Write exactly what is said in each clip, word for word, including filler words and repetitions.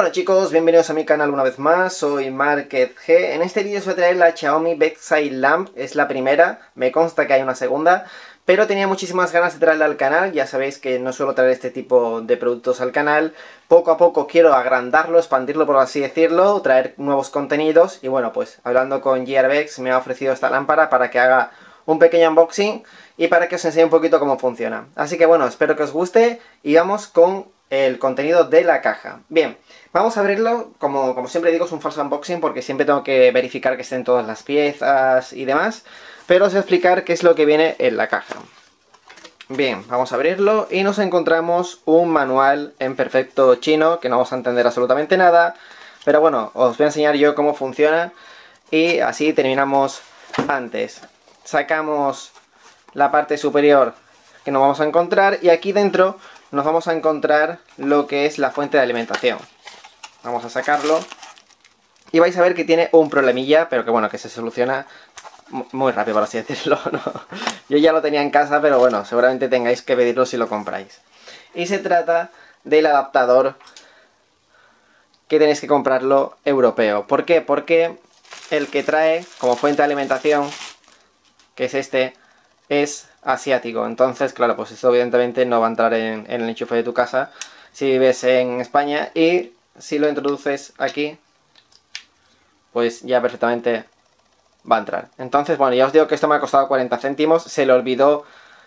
Hola chicos, bienvenidos a mi canal una vez más, soy Market G. En este vídeo os voy a traer la Xiaomi Bedside Lamp, es la primera, me consta que hay una segunda, pero tenía muchísimas ganas de traerla al canal. Ya sabéis que no suelo traer este tipo de productos al canal. Poco a poco quiero agrandarlo, expandirlo por así decirlo, traer nuevos contenidos, y bueno, pues hablando con Gearbest me ha ofrecido esta lámpara para que haga un pequeño unboxing y para que os enseñe un poquito cómo funciona. Así que bueno, espero que os guste y vamos con el contenido de la caja. Bien, vamos a abrirlo. Como, como siempre digo, es un falso unboxing porque siempre tengo que verificar que estén todas las piezas y demás, pero os voy a explicar qué es lo que viene en la caja. Bien, vamos a abrirlo y nos encontramos un manual en perfecto chino que no vamos a entender absolutamente nada, pero bueno, os voy a enseñar yo cómo funciona y así terminamos antes. Sacamos la parte superior que nos vamos a encontrar y aquí dentro nos vamos a encontrar lo que es la fuente de alimentación. Vamos a sacarlo y vais a ver que tiene un problemilla, pero que bueno, que se soluciona muy rápido, por así decirlo, ¿no? Yo ya lo tenía en casa, pero bueno, seguramente tengáis que pedirlo si lo compráis. Y se trata del adaptador que tenéis que comprarlo europeo. ¿Por qué? Porque el que trae como fuente de alimentación, que es este, es asiático. Entonces, claro, pues esto evidentemente no va a entrar en, en el enchufe de tu casa si vives en España, y si lo introduces aquí, pues ya perfectamente va a entrar. Entonces, bueno, ya os digo que esto me ha costado cuarenta céntimos. Se le olvidó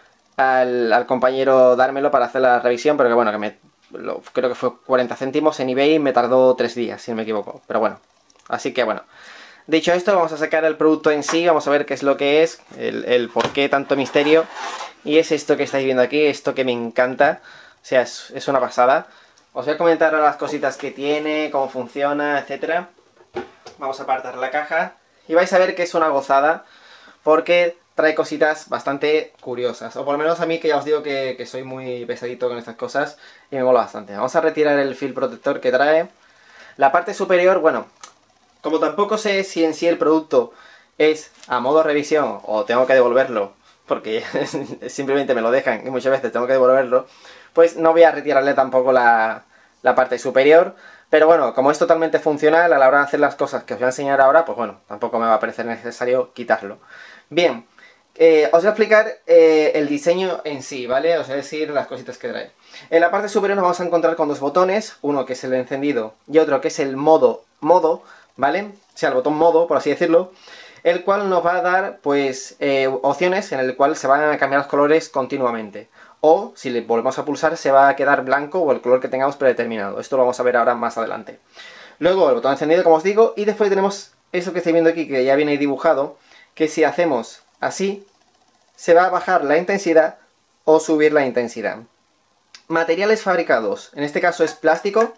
al, al compañero dármelo para hacer la revisión, pero que bueno, que me lo, creo que fue cuarenta céntimos en eBay y me tardó tres días, si no me equivoco. Pero bueno, así que bueno. Dicho esto, vamos a sacar el producto en sí, vamos a ver qué es lo que es, el, el por qué tanto misterio. Y es esto que estáis viendo aquí, esto que me encanta, o sea, es, es una pasada. Os voy a comentar ahora las cositas que tiene, cómo funciona, etcétera. Vamos a apartar la caja y vais a ver que es una gozada, porque trae cositas bastante curiosas. O por lo menos a mí, que ya os digo que, que soy muy pesadito con estas cosas y me mola bastante. Vamos a retirar el film protector que trae. La parte superior, bueno, como tampoco sé si en sí el producto es a modo revisión o tengo que devolverlo, porque simplemente me lo dejan y muchas veces tengo que devolverlo, pues no voy a retirarle tampoco la, la parte superior. Pero bueno, como es totalmente funcional a la hora de hacer las cosas que os voy a enseñar ahora, pues bueno, tampoco me va a parecer necesario quitarlo. Bien, eh, os voy a explicar eh, el diseño en sí, ¿vale? Os voy a decir las cositas que trae. En la parte superior nos vamos a encontrar con dos botones, uno que es el encendido y otro que es el modo, modo, ¿vale? O sea, el botón modo, por así decirlo, el cual nos va a dar, pues, eh, opciones en el cual se van a cambiar los colores continuamente. O, si le volvemos a pulsar, se va a quedar blanco o el color que tengamos predeterminado. Esto lo vamos a ver ahora más adelante. Luego el botón encendido, como os digo, y después tenemos eso que estáis viendo aquí, que ya viene dibujado, que si hacemos así, se va a bajar la intensidad o subir la intensidad. Materiales fabricados, en este caso es plástico,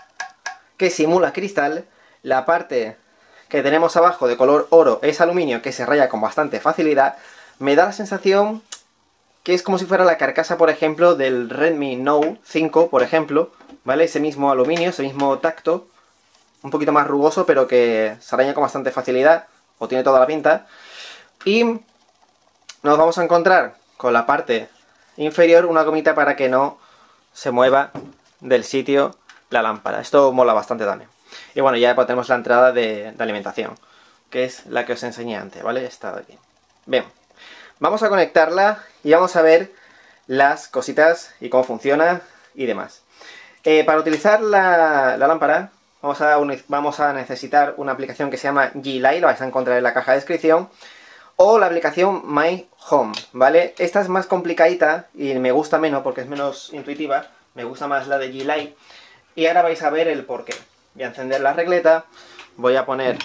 que simula cristal. La parte que tenemos abajo de color oro es aluminio, que se raya con bastante facilidad. Me da la sensación que es como si fuera la carcasa, por ejemplo, del Redmi Note cinco, por ejemplo, ¿vale? Ese mismo aluminio, ese mismo tacto, un poquito más rugoso, pero que se araña con bastante facilidad, o tiene toda la pinta. Y nos vamos a encontrar con la parte inferior una gomita para que no se mueva del sitio la lámpara. Esto mola bastante también. Y bueno, ya pues tenemos la entrada de, de alimentación, que es la que os enseñé antes, ¿vale? Esta de aquí. Bien. Vamos a conectarla y vamos a ver las cositas y cómo funciona y demás. Eh, para utilizar la, la lámpara vamos a, vamos a necesitar una aplicación que se llama G-Light, la vais a encontrar en la caja de descripción, o la aplicación My Home, ¿vale? Esta es más complicadita y me gusta menos porque es menos intuitiva, me gusta más la de G-Light, y ahora vais a ver el porqué. Voy a encender la regleta, voy a poner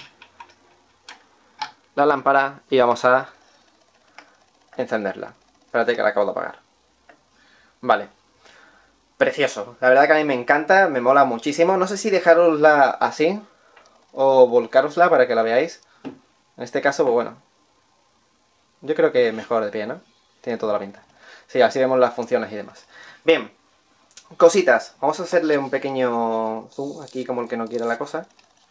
la lámpara y vamos a encenderla. Espérate que la acabo de apagar. Vale. Precioso. La verdad que a mí me encanta, me mola muchísimo. No sé si dejarosla así o volcarosla para que la veáis. En este caso, pues bueno, yo creo que mejor de pie, ¿no? Tiene toda la pinta. Sí, así vemos las funciones y demás. Bien. Cositas. Vamos a hacerle un pequeño zoom aquí, como el que no quiere la cosa.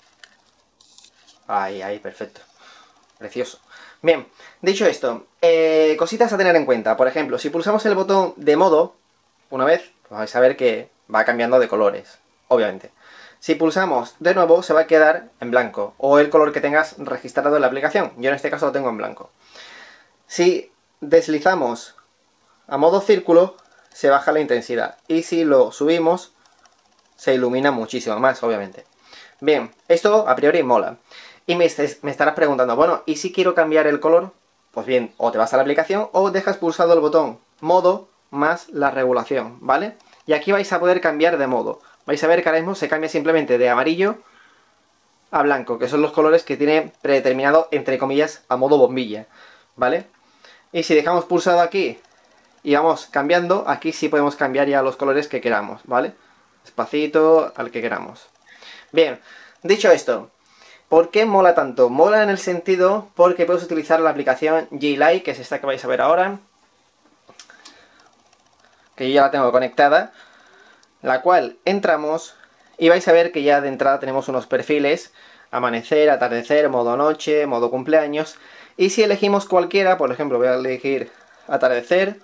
Ahí, ahí, perfecto. Precioso. Bien, dicho esto, eh, cositas a tener en cuenta. Por ejemplo, si pulsamos el botón de modo una vez, pues vais a ver que va cambiando de colores, obviamente. Si pulsamos de nuevo se va a quedar en blanco, o el color que tengas registrado en la aplicación. Yo en este caso lo tengo en blanco. Si deslizamos a modo círculo, se baja la intensidad. Y si lo subimos, se ilumina muchísimo más, obviamente. Bien, esto a priori mola. Y me, me estarás preguntando, bueno, ¿y si quiero cambiar el color? Pues bien, o te vas a la aplicación o dejas pulsado el botón modo más la regulación, ¿vale? Y aquí vais a poder cambiar de modo. Vais a ver que ahora mismo se cambia simplemente de amarillo a blanco, que son los colores que tiene predeterminado, entre comillas, a modo bombilla, ¿vale? Y si dejamos pulsado aquí y vamos cambiando, aquí sí podemos cambiar ya los colores que queramos, ¿vale? Despacito, al que queramos. Bien, dicho esto, ¿por qué mola tanto? Mola en el sentido porque puedes utilizar la aplicación G-Light, que es esta que vais a ver ahora, que yo ya la tengo conectada, la cual entramos y vais a ver que ya de entrada tenemos unos perfiles, amanecer, atardecer, modo noche, modo cumpleaños, y si elegimos cualquiera, por ejemplo voy a elegir atardecer,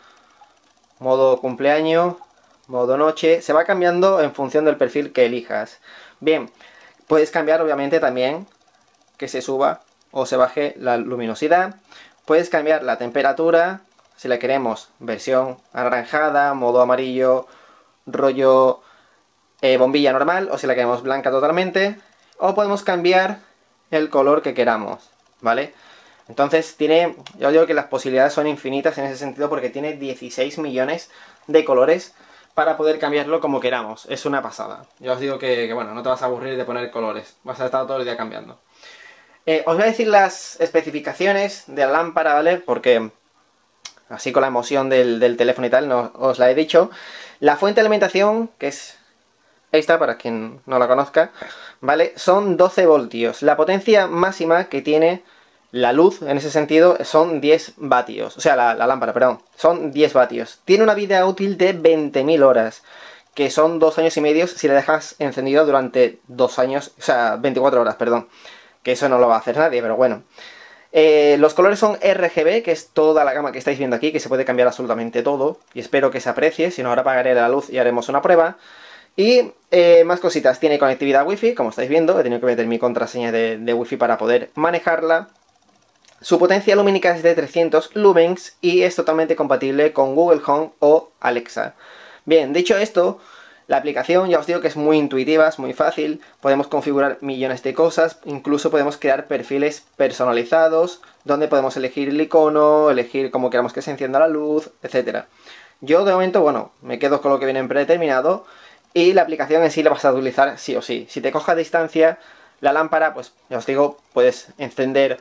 modo cumpleaños, modo noche, se va cambiando en función del perfil que elijas. Bien, puedes cambiar obviamente también que se suba o se baje la luminosidad, puedes cambiar la temperatura, si la queremos versión anaranjada, modo amarillo, rollo eh, bombilla normal, o si la queremos blanca totalmente, o podemos cambiar el color que queramos, ¿vale? Entonces tiene, yo digo que las posibilidades son infinitas en ese sentido porque tiene dieciséis millones de colores para poder cambiarlo como queramos. Es una pasada. Yo os digo que, que bueno, no te vas a aburrir de poner colores, vas a estar todo el día cambiando. Eh, os voy a decir las especificaciones de la lámpara, ¿vale? Porque así con la emoción del, del teléfono y tal, no os la he dicho. La fuente de alimentación, que es esta, para quien no la conozca, ¿vale? Son doce voltios. La potencia máxima que tiene la luz, en ese sentido, son diez vatios. O sea, la, la lámpara, perdón. Son diez vatios. Tiene una vida útil de veinte mil horas, que son dos años y medio si la dejas encendida durante dos años, o sea, veinticuatro horas, perdón. Que eso no lo va a hacer nadie, pero bueno. Eh, los colores son R G B, que es toda la gama que estáis viendo aquí, que se puede cambiar absolutamente todo. Y espero que se aprecie, si no ahora apagaré la luz y haremos una prueba. Y eh, más cositas, tiene conectividad Wi-Fi, como estáis viendo. He tenido que meter mi contraseña de, de Wi-Fi para poder manejarla. Su potencia lumínica es de trescientos lumens y es totalmente compatible con Google Home o Alexa. Bien, dicho esto, la aplicación ya os digo que es muy intuitiva, es muy fácil, podemos configurar millones de cosas, incluso podemos crear perfiles personalizados, donde podemos elegir el icono, elegir cómo queramos que se encienda la luz, etcétera. Yo de momento, bueno, me quedo con lo que viene predeterminado y la aplicación en sí la vas a utilizar sí o sí. Si te coge a distancia la lámpara, pues ya os digo, puedes encender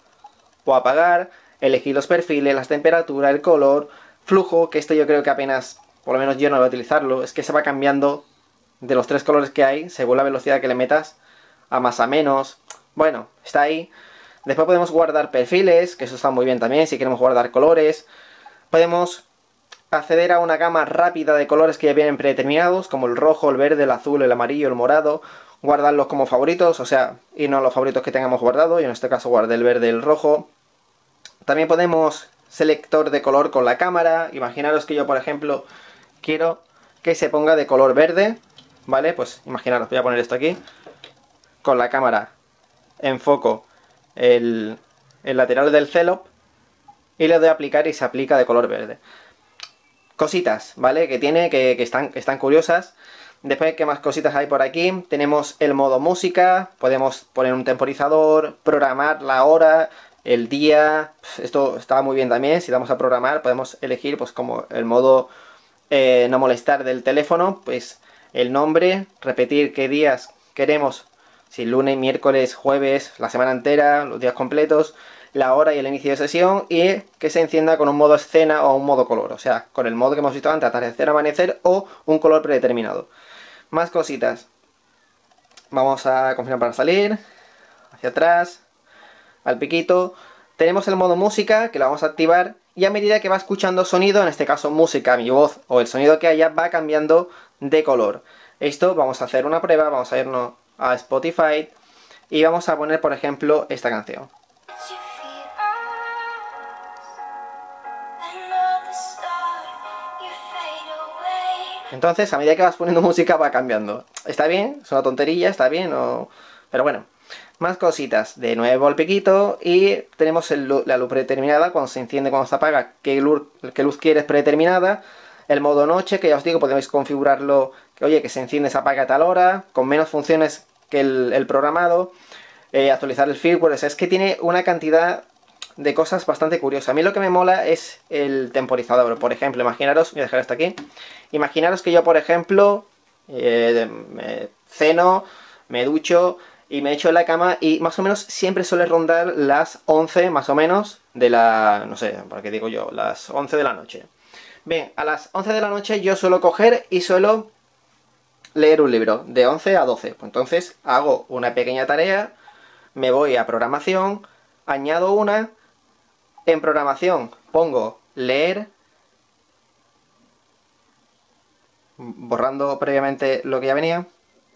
o apagar, elegir los perfiles, las temperaturas, el color, flujo, que esto yo creo que apenas, por lo menos yo no voy a utilizarlo, es que se va cambiando de los tres colores que hay, según la velocidad que le metas, a más a menos, bueno, está ahí. Después podemos guardar perfiles, que eso está muy bien también, si queremos guardar colores. Podemos acceder a una gama rápida de colores que ya vienen predeterminados, como el rojo, el verde, el azul, el amarillo, el morado. Guardarlos como favoritos, o sea, irnos a los favoritos que tengamos guardado. Yo en este caso guardé el verde y el rojo. También podemos selector de color con la cámara. Imaginaros que yo, por ejemplo, quiero que se ponga de color verde, ¿vale? Pues imaginaros, voy a poner esto aquí. Con la cámara enfoco el, el lateral del celop y le doy a aplicar y se aplica de color verde. Cositas, ¿vale? Que tiene, que, que, están, que están curiosas. Después, ¿qué más cositas hay por aquí? Tenemos el modo música, podemos poner un temporizador, programar la hora, el día. Esto está muy bien también. Si vamos a programar, podemos elegir pues como el modo eh, no molestar del teléfono, pues el nombre, repetir qué días queremos, si lunes, miércoles, jueves, la semana entera, los días completos, la hora y el inicio de sesión, y que se encienda con un modo escena o un modo color, o sea, con el modo que hemos visto antes, atardecer, amanecer, o un color predeterminado. Más cositas. Vamos a confirmar para salir, hacia atrás, al piquito. Tenemos el modo música, que lo vamos a activar, y a medida que va escuchando sonido, en este caso música, mi voz o el sonido que haya, va cambiando de color. Esto vamos a hacer una prueba, vamos a irnos a Spotify y vamos a poner, por ejemplo, esta canción. Entonces, a medida que vas poniendo música va cambiando. Está bien, es una tontería, está bien, o... pero bueno. Más cositas. De nuevo el piquito y tenemos el, la luz predeterminada, cuando se enciende, cuando se apaga, qué luz, qué luz quieres predeterminada. El modo noche, que ya os digo, podéis configurarlo, que oye, que se enciende, se apaga a tal hora, con menos funciones que el, el programado. Eh, actualizar el firmware, o sea, es que tiene una cantidad de cosas bastante curiosas. A mí lo que me mola es el temporizador. Por ejemplo, imaginaros, voy a dejar esto aquí. Imaginaros que yo, por ejemplo, eh, me ceno, me ducho y me echo en la cama y más o menos siempre suele rondar las once, más o menos, de la... no sé, ¿para qué digo yo? Las once de la noche. Bien, a las once de la noche yo suelo coger y suelo leer un libro, de once a doce. Pues entonces hago una pequeña tarea, me voy a programación, añado una, en programación pongo leer, borrando previamente lo que ya venía,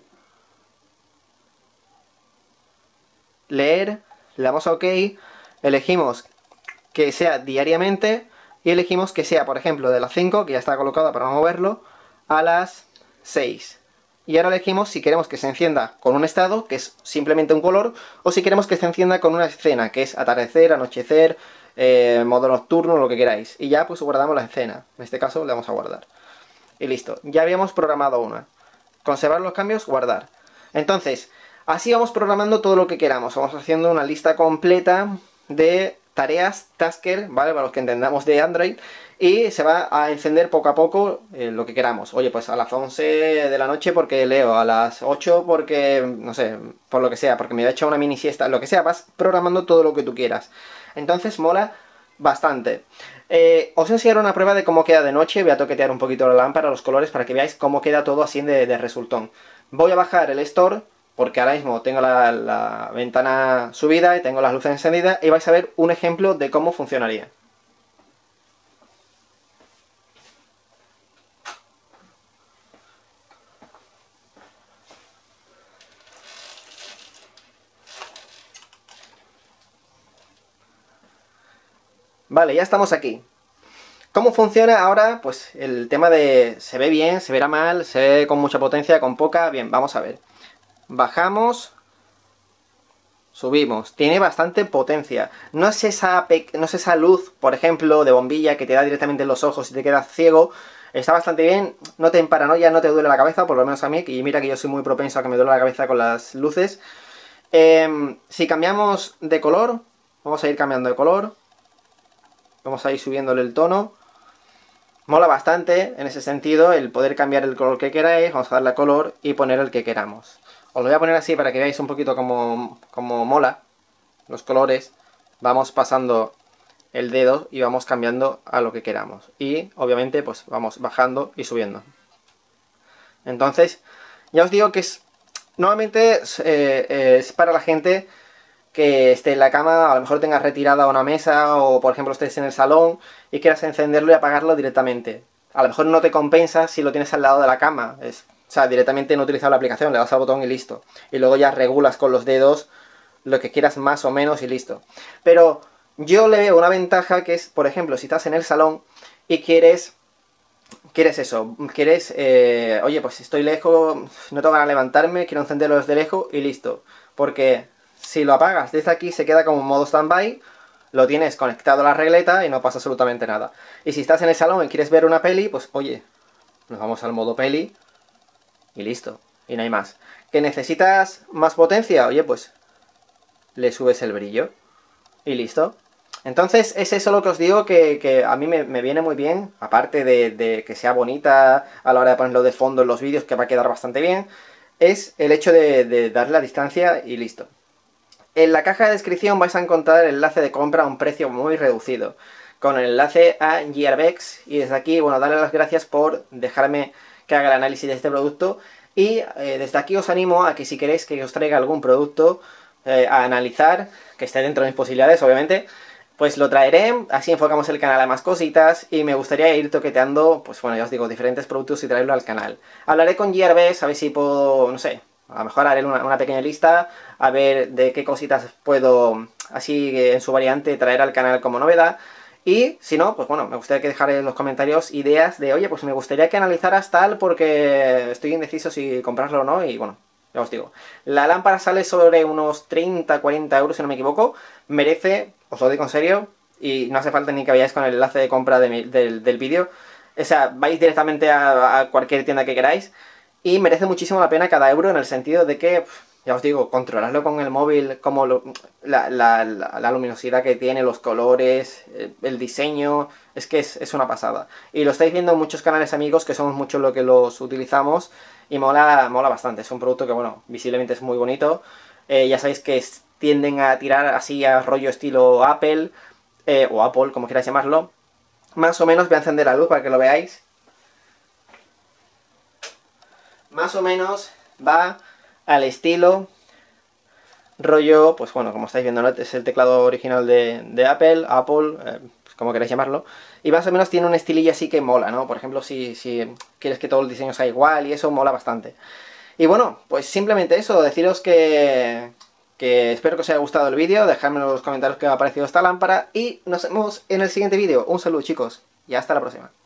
leer, le damos a OK, elegimos que sea diariamente y elegimos que sea, por ejemplo, de las cinco, que ya está colocado para no moverlo, a las seis. Y ahora elegimos si queremos que se encienda con un estado, que es simplemente un color, o si queremos que se encienda con una escena, que es atardecer, anochecer, eh, modo nocturno, lo que queráis. Y ya pues guardamos la escena. En este caso le vamos a guardar. Y listo. Ya habíamos programado una. Conservar los cambios, guardar. Entonces, así vamos programando todo lo que queramos. Vamos haciendo una lista completa de tareas, tasker, ¿vale? Para los que entendamos de Android. Y se va a encender poco a poco eh, lo que queramos. Oye, pues a las once de la noche porque leo, a las ocho porque, no sé, por lo que sea, porque me voy a echar una mini siesta, lo que sea, vas programando todo lo que tú quieras. Entonces mola bastante. Eh, os enseñaré una prueba de cómo queda de noche. Voy a toquetear un poquito la lámpara, los colores, para que veáis cómo queda todo así de, de resultón. Voy a bajar el Store, porque ahora mismo tengo la, la ventana subida y tengo las luces encendidas, y vais a ver un ejemplo de cómo funcionaría. Vale, ya estamos aquí. ¿Cómo funciona ahora? Pues el tema de... ¿se ve bien? ¿Se verá mal? ¿Se ve con mucha potencia? ¿Con poca? Bien, vamos a ver. Bajamos. Subimos. Tiene bastante potencia. No es esa, no es esa luz, por ejemplo, de bombilla que te da directamente en los ojos y te quedas ciego. Está bastante bien. No te paranoia, no te duele la cabeza, por lo menos a mí. Y mira que yo soy muy propenso a que me duele la cabeza con las luces. Eh, si cambiamos de color, vamos a ir cambiando de color. Vamos a ir subiéndole el tono. Mola bastante en ese sentido el poder cambiar el color que queráis. Vamos a darle a color y poner el que queramos. Os lo voy a poner así para que veáis un poquito cómo, cómo mola los colores. Vamos pasando el dedo y vamos cambiando a lo que queramos. Y obviamente pues vamos bajando y subiendo. Entonces ya os digo que es normalmente es, eh, es para la gente que esté en la cama, a lo mejor tengas retirada una mesa o por ejemplo estés en el salón y quieras encenderlo y apagarlo directamente. A lo mejor no te compensa si lo tienes al lado de la cama, es, o sea, directamente no utilizar la aplicación, le das al botón y listo. Y luego ya regulas con los dedos lo que quieras más o menos y listo. Pero yo le veo una ventaja que es, por ejemplo, si estás en el salón y quieres... ¿Quieres eso? ¿Quieres, eh, oye, pues estoy lejos, no tengo ganas de levantarme, quiero encenderlo desde lejos y listo? Porque si lo apagas desde aquí se queda como en modo standby, lo tienes conectado a la regleta y no pasa absolutamente nada. Y si estás en el salón y quieres ver una peli, pues oye, nos vamos al modo peli y listo, y no hay más. ¿Que necesitas más potencia? Oye, pues le subes el brillo y listo. Entonces es eso lo que os digo que, que a mí me, me viene muy bien, aparte de, de que sea bonita a la hora de ponerlo de fondo en los vídeos, que va a quedar bastante bien, es el hecho de, de darle la distancia y listo. En la caja de descripción vais a encontrar el enlace de compra a un precio muy reducido, con el enlace a Gearbest, y desde aquí, bueno, darle las gracias por dejarme que haga el análisis de este producto, y eh, desde aquí os animo a que si queréis que os traiga algún producto eh, a analizar, que esté dentro de mis posibilidades, obviamente, pues lo traeré, así enfocamos el canal a más cositas y me gustaría ir toqueteando, pues bueno, ya os digo, diferentes productos y traerlo al canal. Hablaré con Gearbest, a ver si puedo, no sé, a lo mejor haré una, una pequeña lista, a ver de qué cositas puedo, así en su variante, traer al canal como novedad. Y si no, pues bueno, me gustaría que dejarais en los comentarios ideas de, oye, pues me gustaría que analizaras tal porque estoy indeciso si comprarlo o no, y bueno, ya os digo. La lámpara sale sobre unos treinta, cuarenta euros, si no me equivoco. Merece, os lo digo en serio, y no hace falta ni que vayáis con el enlace de compra de mi, del, del vídeo. O sea, vais directamente a, a cualquier tienda que queráis y merece muchísimo la pena cada euro en el sentido de que, ya os digo, controlarlo con el móvil, como lo, la, la, la, la luminosidad que tiene, los colores, el diseño, es que es, es una pasada. Y lo estáis viendo en muchos canales amigos, que somos muchos los que los utilizamos, y mola, mola bastante. Es un producto que, bueno, visiblemente es muy bonito. Eh, ya sabéis que es, tienden a tirar así a rollo estilo Apple, eh, o Apple, como queráis llamarlo. Más o menos, voy a encender la luz para que lo veáis. Más o menos va al estilo rollo, pues bueno, como estáis viendo, ¿no? Es el teclado original de, de Apple, Apple, eh, pues como queráis llamarlo. Y más o menos tiene un estilillo así que mola, ¿no? Por ejemplo, si, si quieres que todo el diseño sea igual y eso, mola bastante. Y bueno, pues simplemente eso, deciros que, que espero que os haya gustado el vídeo, dejadme en los comentarios qué os ha parecido esta lámpara y nos vemos en el siguiente vídeo. Un saludo, chicos, y hasta la próxima.